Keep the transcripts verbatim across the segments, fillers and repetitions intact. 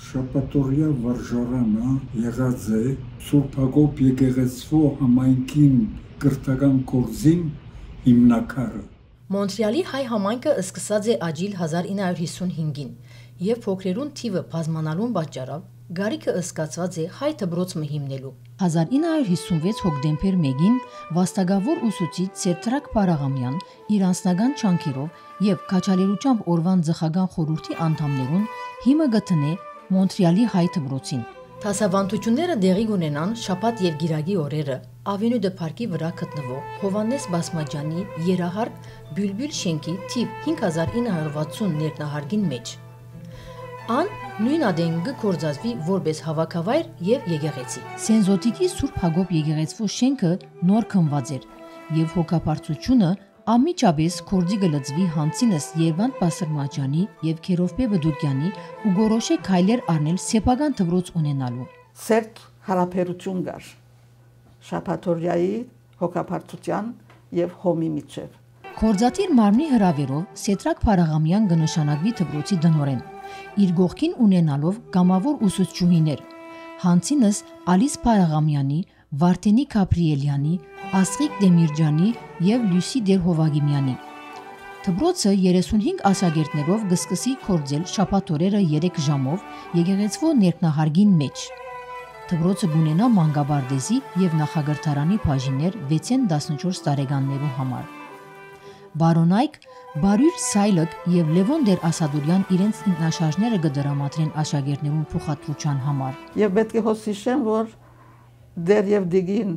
Շապատորյա վարժարանը եղած է Սուրբ Հակոբ եկեղեցու համայնքին կրթական գործին հիմնակարը։ Մոնտրեալի հայ համայնքը սկսած է աճիլ հազար ինը հարյուր հիսունհինգին եւ փոքրերուն թիվը բազմանալուն պատճառով գարիքը ըսկացված է հայ դբրոցը հիմնելու։ հազար ինը հարյուր հիսունվեց հոկտեմբեր մեկին վաստակավոր ուսուցիչ Սերտրակ Փարաղամյան իր անձնական չանքերով եւ քաչալերությամբ օրվան ձխական խորհրդի անդամներուն հիմը գտնե Մոնտրեալի հայ դբրոցին։ Թասավանդությունները դեղի ունենան շաբաթ եւ գիրագի օրերը Ավենու դե Փարքի վրա գտնվող Հովանես Բասմաջյանի երահարկ Բյուլբյուլ շենքի թիվ հինգ հազար ինը հարյուր վաթսուն ներտնահարկին մեջ։ Ան նույն ադենգը կորձածվի որպես հավաքավայր եւ եկեղեցի։ Սենզոտիկի Սուրբ Հակոբ եկեղեցու շենքը նոր քնված էր եւ հոգապարծությունը ամիջապես կորձի գլծվի հանցինս Երվանդ Բասրմաջյանի եւ Քերովբե Բդուկյանի ու գորոշե քայլեր առնել սեփական դբրոց ունենալու։ Սերտ հարաբերություն կար Շապատորյայի հոգապարծության եւ հոմի միջև։ Կորձատիր մարմնի հրավերով Սետրակ Փարաղամյան կնշանակվի դբրոցի դնորեն, իր գողքին ունենալով գամավոր ուսուցչուհիներ, հանցինս Ալիս Փարաղամյանի, Վարդենի Կապրիելյանի, Ասղիկ Դեմիրջանի եւ Լյուսի Դերհովագիմյանի։ Դբրոցը երեսունհինգ աշակերտներով գսկսի կորձել շաբաթօրերը երեք ժամով եկեղեցու ներքնահարգին մեջ։ Դբրոցը գունենա մանկաբարձի եւ նախագահարանի բաժիններ վեցին տասնչորս տարեկաններու համար։ Բարոնայք Բարյուր Սայլակ եւ Լևոն Դեր Ասադուրյան իրենց ինքնաշարժները կդրամատրեն աշակերտներուն փոխադրության համար։ Եվ պետք է հոսիշեմ, որ Դեր եւ Դիգին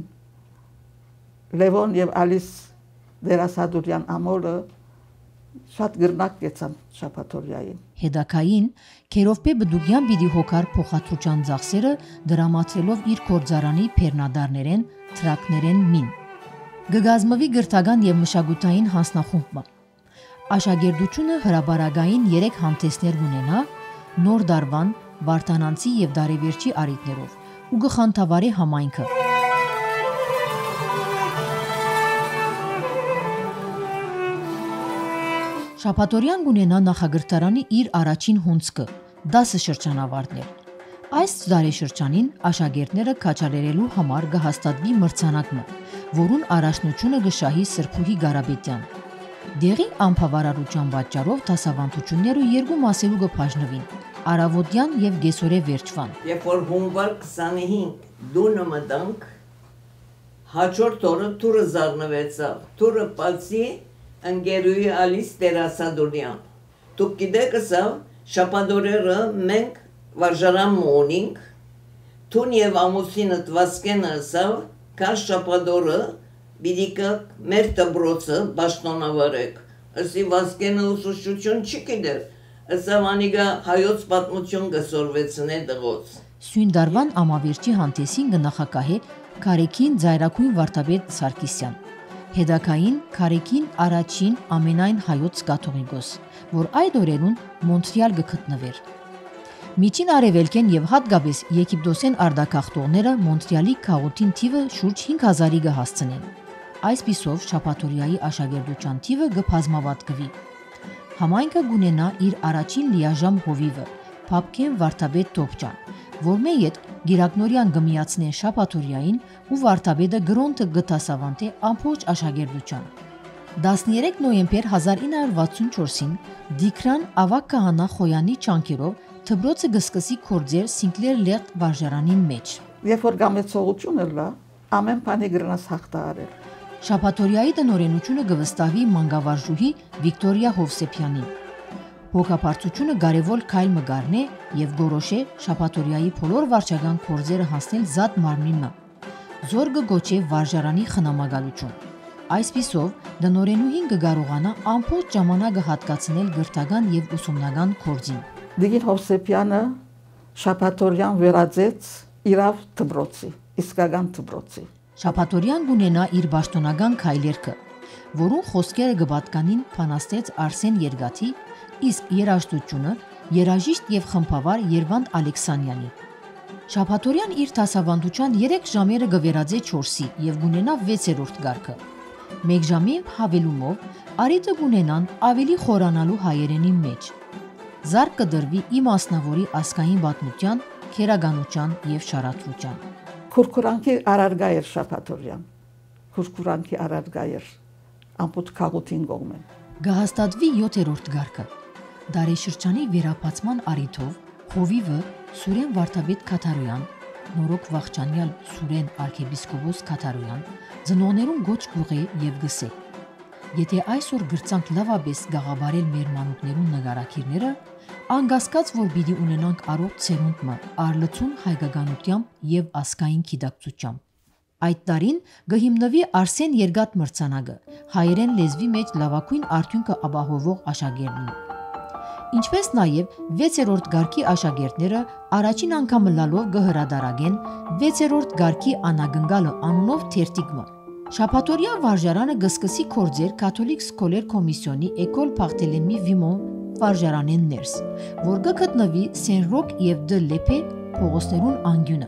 Լևոն եւ Ալիս Դեր Ասադուրյան ամորը շատ գրնակ կեցան Շապատորյային։ Հետակային Քերովբե Բդուկյան պիտի հոգար փոխադրության ծախսերը դրամատրելով իր կորձարանի փեռնադարներեն, թրակներեն մին։ Գգազմվի գրթական եւ մշակութային հանձնախումբը։ Աշակերտությունը հրաբարագային երեք հանդեսներ ունենա նոր դարվան, վարտանանցի եւ դարեվերջի արիտներով ու գխանթավարի համայնքը։ Շապատորյան գունենա նախագրտարանի իր առաջին հունցկը, դասը շրջանավարտներ։ Այս դարեշրջանին աշակերտները քաչալերելու համար կհաստատվի մրցանակը, որուն առաջնությունը գշահի Սրբուհի Գարաբետյան։ Դեղի անբավարարության պատճառով դասավանդությունները երկու մասերու կբաժնվին՝ Արավոտյան եւ Գեսորե վերջվան։ Երբ որ հունվար քսանհինգ դունը մտանք, հաջորդ օրը տուրը զարնվեցավ, տուրը բացի ընկերուի Ալիս Դեր Ասադուրյան։ Դուք գիտեք ասավ, շաբաթօրերը մենք վարժարան ունենք, տուն եւ ամուսինը Վասկենը ասավ, կար շաբաթօրը բիդիկը մեր դբրոցը բաշտոնավարեք։ Ասի Վասկենը ուսուցչություն չի գիտեր, ասավ անիգա հայոց պատմություն կսորվեցնե դղոց։ Սույն դարվան ամավերջի հանդեսին կնախակահե Քարեքին Ձայրակույն Վարդապետ Սարգսյան։ Հետակային Քարեքին առաջին ամենայն հայոց կաթողիկոս, որ այդ օրերուն Մոնտրեալ կգտնվեր։ Միջին արևելքեն եւ հատկապես Եգիպտոսեն արտագաղթողները Մոնտրեալի քաղաքին թիվը շուրջ հինգ հազարի կհասցնեն։ Այսպիսով Շապատորյայի աշակերտության թիվը կբազմավատկվի։ Համայնքը գունենա իր առաջին լիաժամ հովիվը Փափկեն Վարդապետ Տոպչան, որ մեյետ Գիրակնորյան գմիացնե Շապատորյային ու Վարդապետը գրոնտը գտասավանտե ամբողջ աշակերտության։ տասներեք նոյեմբեր հազար ինը հարյուր վաթսունչորսին Դիկրան Ավակ Քահանա Խոյանի չանքերով դբրոցը գսկսի կորձեր Սինկլեր Լեղտ վարժարանին մեջ։ Երբ որ գամեցողությունը լա, ամեն բանի գրնաս հաղթարել։ Շապատորյայի տնօրենությունը գվստահվի մանկավարժուհի Վիկտորիա Հովսեփյանին։ Հոգապարծությունը կարևոր քայլ մգարնե եւ գորոշե Շապատորյայի բոլոր վարչական կորձերը հասնել զատ մարմնինը։ Զորգը գոչե վարժարանի խնամակալություն։ Այսպիսով տնօրենուհին կկարողանա ամբողջ ժամանակը հատկացնել գրթական եւ ուսումնական կորձին։ Դիգին Հովսեփյանը Շապատորյան վերածեց իրավ դբրոցի, իսկական դբրոցի։ Շապատորյան գունենա իր պաշտոնական քայլերքը, որուն խոսքերը կպատկանին փանաստեց Արսեն Երգաթի, իսկ երաժշտությունը երաժիշտ եւ խմբավար Երվանդ Ալեքսանյանի։ Շապատորյան իր դասավանդության երեք ժամերը կվերածե չորսի եւ գունենա վեցերորդ գարկը։ Մեկ ժամի հավելումով արիտը գունենան ավելի խորանալու հայերենի մեջ։ զարկ կդրվի ի մասնավորի ասկային պատմության, քերականության եւ շարադրության։ Քուրքուրանքի արարգա էր շաբաթօրյան։ Քուրքուրանքի արարգա էր ամբողջ քաղաքին կողմեն։ Գահստատվի յոթերորդ գարքը։ Դարեշրջանի վերապացման առիթով խովիվը Սուրեն Վարդապետ Քաթարոյան, Նորոք Վաղճանյալ Սուրեն arczepiskopos Քաթարոյան ծնողներուն գոչ գուղե եւ գսե։ Եթե այսօր գրծանք լավաբես գաղաբարել մեր մանուկներուն նկարակիրները, անգասկած որ պիտի ունենանք առողջ ցերունդը արլցուն հայկականությամբ եւ ասկային գիտակցությամբ։ Այդ տարին գհիմնվի Արսեն Երգատ մրցանակը հայերեն լեզվի մեջ լավագույն արդյունքը ապահովող աշակերտին։ Ինչպես նաև վեցերորդ գարքի աշակերտները առաջին անգամ լալով գհրադարագեն վեցերորդ գարքի անագնգալը անունով թերթիկը։ Շաբաթօրյա վարժարանը գսկսի կորձեր կաթոլիկ սկոլեր կոմիսիոնի Էկոլ Պարտելեմի Վիմոն վարժարանեն ներս, որ գտնվի Սեն-Ռոկ եւ Դը Լեպե փողոցներուն անգյունը։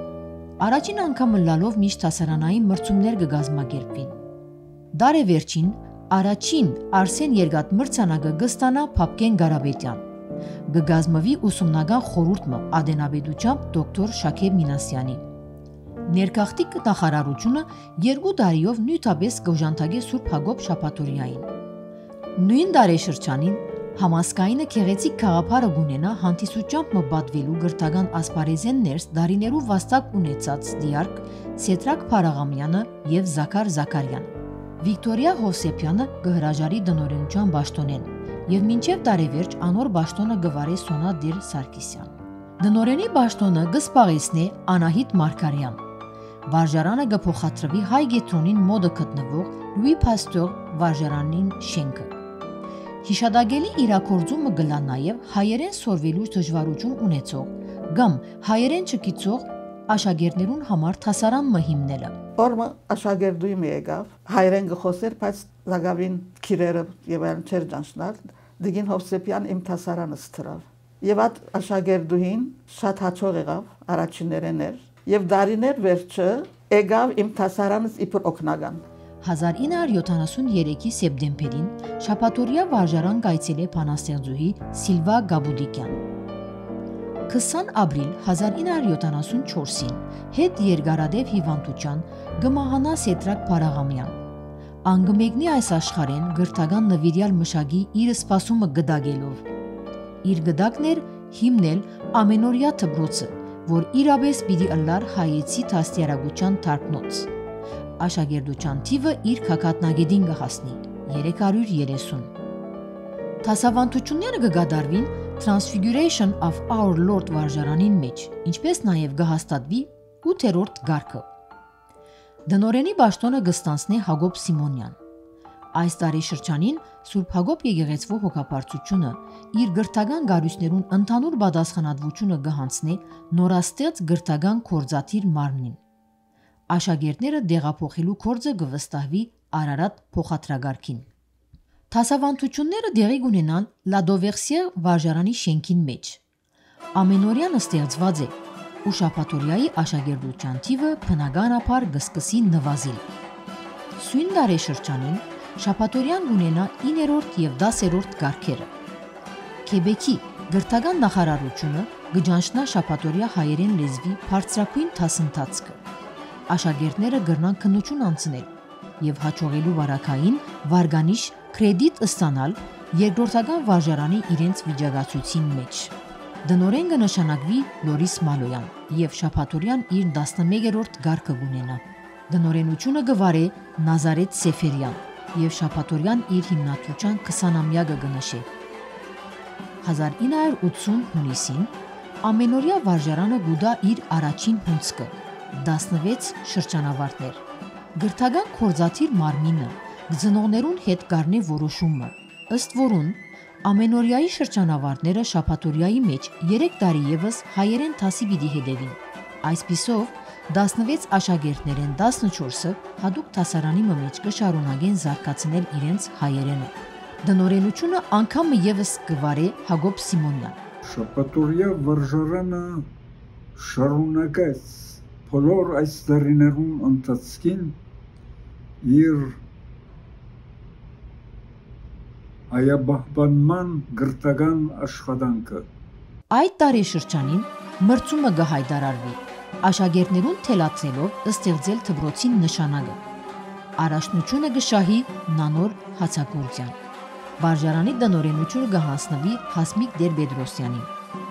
Առաջին անգամ լալով միշտ հասարանային մրցումներ կգազմագերբվին։ Դարեվերջին Առաջին Արսեն Երգատ մրցանակը գստանա Փափկեն Գարաբետյան։ Գգազմվի ուսումնական խորհուրդը ադենաբեդությամբ դոկտոր Շաքե Մինասյանի։ Ներքախտիկ նախարարությունը երկու տարիով նույնպես գոժանտագե Սուրբ Հակոբ Շաբաթօրյային։ Նույն դարեշրջանին համասկայինը քեղեցիկ քաղաքարը գունենա հանդիսությամբ մբատվելու գրթական ասպարեզեն ներս դարիներու վաստակ ունեցած դիարկ Սետրակ Փարաղամյանը եւ Զաքար Զաքարյանը։ Վիկտորիա Հովսեփյանը գհրաժարի դնորենության պաշտոնեն եւ մինչեւ տարեվերջ անոր պաշտոնը գվարե Սոնա Դեր Սարգսյան։ Դնորենի պաշտոնը գսպաղեցնե Անահիտ Մարգարյան։ Վարժարանը գփոխադրվի հայ գետրոնին մոդը գտնվող Լուի Փաստոր վարժարանին շենքը։ Հիշադակելի իրակորձումը գլա նաև հայերեն սորվելու դժվարություն ունեցող կամ հայերեն չգիտող աշակերտներուն համար թասարան մհիմնելը։ Օրը աշակերտուի մի եկավ, հայերեն գխոսեր, բայց զագավին քիրերը եւ այլն չեր ճանչնալ, դիգին Հովսեփյան իմ թասարանը ստրավ։ Եվ այդ աշակերտուին շատ հաջող եղավ, առաջիններն էր, եւ դարիներ վերջը եկավ իմ թասարանից իբր օգնական։ հազար ինը հարյուր յոթանասուններեքի սեպտեմբերին շաբաթօրյա վարժարան կայցել է բանաստեղծուհի Սիլվա Գաբուդիկյան։ քսան ապրիլ հազար ինը հարյուր յոթանասունչորսին հետ երկարադեպ հիվանդության գմահանա Սետրակ Փարաղամյան։ Անգմեգնի այս աշխարհեն գրթական նվիրյալ մշակի իր սպասումը գդագելով։ Իր գդակն էր հիմնել ամենօրյա դպրոցը, որ իրապես պիտի ըլլար հայեցի դաստիարակության թարգնոց։ Աշակերտության թիվը իր քակատնագետին կհասնի երեք հարյուր երեսուն։ Դասավանդությունները կգադարվին Transfiguration of Our Lord վարժարանին մեջ, ինչպես նաև կհաստատվի ութերորդ գարքը։ Դնորենի պաշտոնը կստանցնի Հակոբ Սիմոնյան։ Այս տարեշրջանին Սուրբ Հակոբ եկեղեցվո հոգապարծությունը իր գրթական գարույցներուն ընդհանուր պատասխանատվությունը կհանձնի նորաստեղծ գրթական կորձաթիր մարմնին։ Աշակերտները դեղափոխելու կորձը կվստահվի Արարատ փոխադրագարքին։ Դասավանդությունները դեղի կունենան Լադովերսիե վարժարանի շենքին մեջ։ Ամենօրյանը ստեղծված է ու շաբաթօրյայի աշակերտության թիվը բնականաբար կսկսի նվազել։ Սույն դարեշրջանին շաբաթօրյան ունենա իններորդ եւ դասերորդ գարքերը։ Քեբեկի գրթական նախարարությունը կջանչնա շաբաթօրյա հայերեն լեզվի բարձրակույն դասընթացքը։ Աշակերտները կգրնան քննություն անցնել եւ հաջողելու վարակային վարգանիշ կրեդիտ ստանալ երկրորդական վարժարանի իրենց վիճակացույցին մեջ։ Դնորեն կնշանակվի Լորիս Մալոյան եւ շաբաթօրյան իր տասնմեկերորդ գարքը կունենա։ Դնորենությունը կվարե Նազարեթ Սեֆերյան եւ շաբաթօրյան իր հիմնադրության քսանամյակը կնշե։ հազար ինը հարյուր ութսուն հունիսին ամենօրյա վարժարանը գուդա իր առաջին հունցքը տասնվեց շրջանավարտներ։ Գրթական կորձաթիր մարմինը ծնողներուն հետ կառնի որոշումը, ըստ որուն ամենօրյայի շրջանավարտները շաբաթօրյայի մեջ երեք տարի եւս հայերեն դասի պիտի հետևին։ Այսպիսով տասնվեց աշակերտներեն տասնչորսը հadoop դասարանի մեջ կշարունակեն զարգացնել իրենց հայերենը։ Դնորենությունը անգամը եւս կվարե Հակոբ Սիմոնյան։ Շաբաթօրյա վարժարանը շարունակեց բոլոր այս դարիներուն ընթացքին իր հայաբահբանման գրթական աշխատանքը։ Այդ տարեշրջանին մրցումը կհայտարարվի, աշակերտներուն թելացնելով ստեղծել դպրոցին նշանակը։ Առաջնությունը կշահի Նանոր Հացակուրտյան։ Վարժարանի տնօրենությունը կհանձնվի Հասմիկ Տեր-Պետրոսյանին։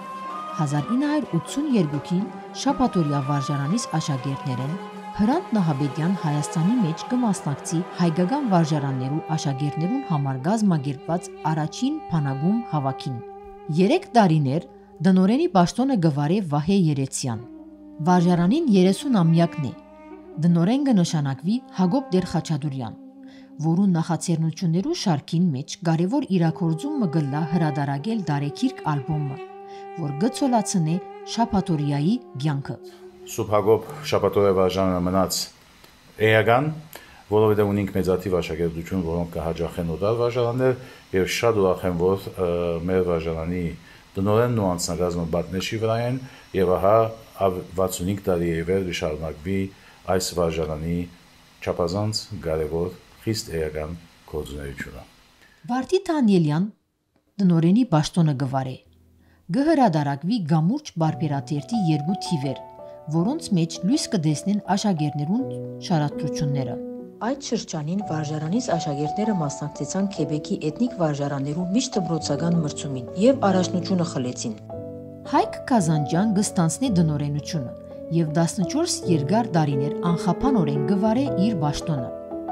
հազար ինը հարյուր ութսունյոթին շաբաթօրյա վարժարանից աշակերտներեն Հրանտ Նահաբեդյան Հայաստանի մեջ կմասնակցի հայկական վարժարաններու աշակերտներուն համար կազմակերպված առաջին բանագում հավաքին։ Երեք տարիներ տնօրենի պաշտոնը գվարե Վահե Երեցյան։ Վարժարանին երեսունամյակն է։ Տնօրեն կնշանակվի Հակոբ Տեր-Խաչատուրյան, որուն նախաձեռնություններու շարքին մեջ կարևոր իրաքործումը գլա հրադարագել Դարեքիրք ալբոմը, որ գծոլացնե շաբաթօրյայի կյանքը։ Սուրբ Հակոբ շաբաթօրյա վարժարանը մնաց էական, որովհետև ունենք մեծաթիվ աշակերտություն, որոնք կհաջախեն օտար վարժարաններ, եւ շատ ուրախ եմ, որ մեր վարժարանի տնօրենն ու անձնակազմը պատնեշի վրա են, եւ ահա վաթսունհինգ տարի է վեր շարունակվի այս վարժարանի չափազանց կարևոր խիստ էական գործունեությունը։ Վարդի Դանիելյան տնօրենի պաշտոնը գվարե։ Գհրադարակվի գամուրջ բարբերատերտի երկու թիվեր, որոնց մեջ լույս կտեսնեն աշակերտներուն շարադրությունները։ Այդ շրջանին վարժարանից աշակերտները մասնակցեցան Քեբեկի էթնիկ վարժարաններու միջդպրոցական մրցումին եւ առաջնությունը խլեցին։ Հայկ Կազանջյան գստանցնի տնօրենությունը եւ տասնչորս երկար տարիներ անխափանորեն գվարե իր պաշտոնը։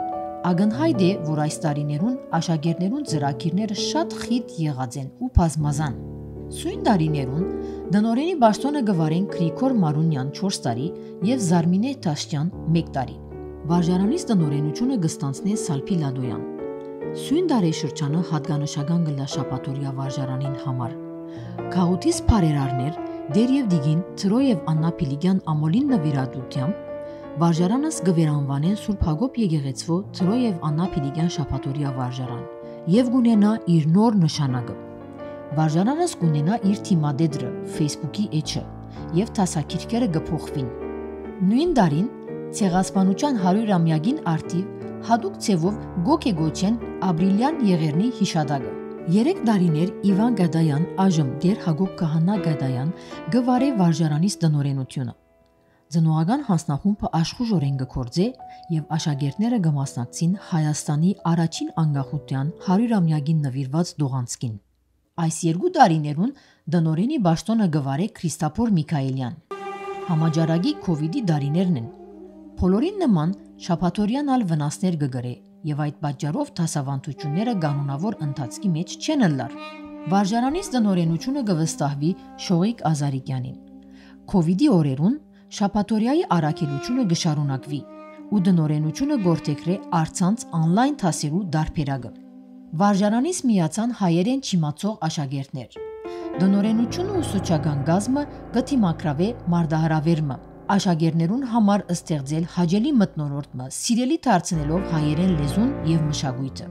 Ակնհայտ է, որ այս տարիներուն աշակերտներուն ծրագիրները շատ խիտ եղած են ու բազմազան։ Սույն տարիներուն տնօրենի պաշտոնը գվարեն Գրիգոր Մարունյան չորս տարի եւ Զարմինե Տաշյան մեկ տարի։ Վարժարանից տնօրենությունը գստանցնե Սալփի Լադոյան։ Սույն տարեշրջանը հատկանշական գլա շաբաթօրյա վարժարանին համար։ Քաութիս բարերարներ Դերև Դիգին Ծրո եւ Աննա Պիլիգյան ամոլին նվիրատությամբ վարժարանս գվերանվանեն Սուրբ Հակոբ եկեղեցվո Ծրո եւ Աննա Պիլիգյան շաբաթօրյա վարժարան եւ գունենա իր նոր նշանակը։ Վարժարանս կունենա իր թիմադեդրը, Facebook-ի էջը եւ տասակիրքերը կփոխվին։ Նույն տարին ցեղասպանության հարյուրամյակին արդիվ հadoop ցևով գոկեգոչեն ապրիլյան եղերնի հիշադակը։ Երեք տարիներ Իվան Գադայան, այժմ Դեր Հակոբ Քահանա Գադայան գվարե վարժարանից տնօրենությունը։ Ծնողական հանձնախումբը աշխուժորեն կգործե եւ աշակերտները կմասնակցին Հայաստանի առաջին անկախության հարյուրամյակին նվիրված դողանցքին։ Այս երկու տարիներուն տնօրենի պաշտոնը գվարե Քրիստափոր Միքայելյան։ Համաճարակի Քովիդի տարիներն են։ Բոլորին նման շաբաթօրյան ալ վնասներ կգրե եւ այդ պատճառով դասավանդությունները կանոնավոր ընթացքի մեջ չեն ըլլար։ Վարժարանից տնօրենությունը կվստահվի Շողիկ Ազարիկյանին։ Քովիդի օրերուն շաբաթօրյայի առաքելությունը կշարունակվի ու տնօրենությունը գործեքրե առցանց on-line դասերու դարբերակը։ Վարժարանից միացան հայերեն չիմացող աշակերտներ։ Տնօրենությունը ու սոցիալական գազմը գտիմակրավե մարդահրավերմը, աշակերտներուն համար ստեղծել հաջելի մթնոլորտը, սիրելի դարձնելով հայերեն լեզուն եւ մշակույթը։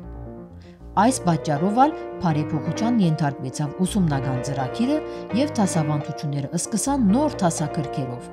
Այս պատճառով ալ բարեփոխության ենթարկվեցավ ուսումնական ծրագիրը եւ դասավանդությունները սկսան նոր դասակրքերով։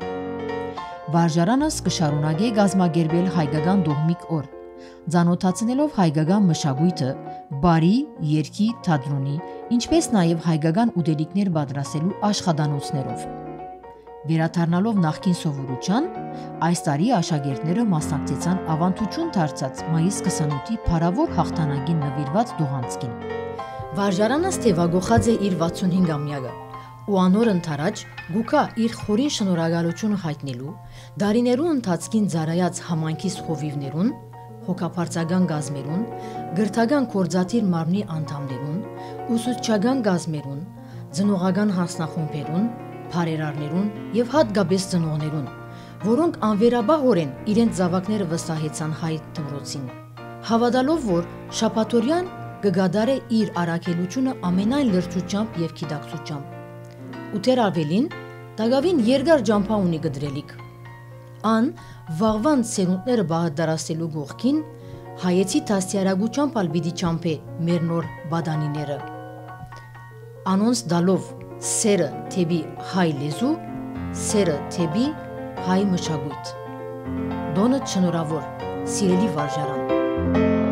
Վարժարանս կշարունակե գազմագերբել հայկական դողմիկ օր, ծանոթացնելով հայկական մշակույթը, բարի, երգի, թատրոնի, ինչպես նաև հայկական ուտելիքներ պատրաստելու աշխատանոցներով։ Վերադառնալով նախկին սովորության, այս տարի աշակերտները մասնակցեցան ավանդություն դարձած մայիս քսանութի փառավոր հաղթանակին նվիրված դողանցքին։ Վարժարանը ստեվագոխած է իր վաթսունհինգամյակը ու անոր ընթരാճ գուկա իր խորին շնորհակալությունը հայտնելու դարիներու ընթացքին ծառայած համայնքիս խովիվներուն, հոգապարծական գազմերուն, գրթական կորձաթիր մարմնի անդամներուն, ուսուցչական գազմերուն, ծնողական հանձնախումբերուն, բարերարներուն եւ հատկապես ծնողներուն, որոնք անվերաբահորեն իրենց զավակները վստահեցան հայ դպրոցին։ Հավատալով, որ շաբաթօրյան կգադարե իր առաքելությունը ամենայն լրջությամբ եւ գիտակցությամբ։ Ուտեր ավելին դագավին երկար ջամփա ունի գդրելիք։ Ան վաղվան սերունդները բաղդարաստելու գողքին հայեցի տասյարագուչամբ ալբիդի չամփե մեր նոր բադանիները։ Անոնց դալով սերը թեբի հայ լեզու, սերը թեբի հայ մշակույթ։ Դոնը շնորհավոր, սիրելի վարժարան։